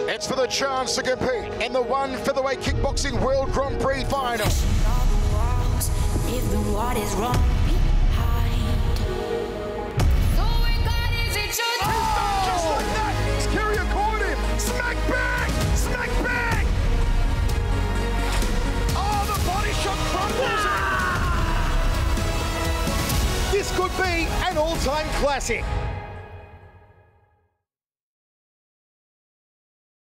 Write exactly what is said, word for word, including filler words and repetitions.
It's for the chance to compete in the one featherweight kickboxing World Grand Prix final. Even what is wrong behind. So we got is it just oh! Just like that, Kiria caught him. Smack bang, smack bang. Oh, the body shot crumbles. This could be an all-time classic.